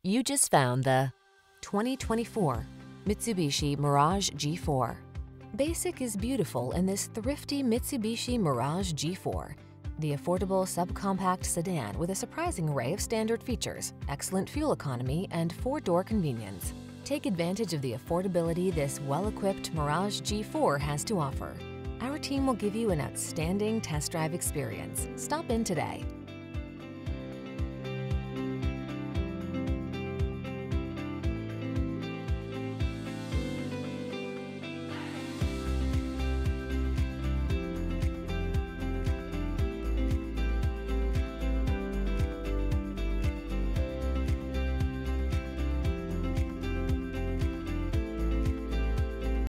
You just found the 2024 Mitsubishi Mirage G4. Basic is beautiful in this thrifty Mitsubishi Mirage G4. The affordable subcompact sedan with a surprising array of standard features, excellent fuel economy, and 4-door convenience. Take advantage of the affordability this well-equipped Mirage G4 has to offer. Our team will give you an outstanding test drive experience. Stop in today.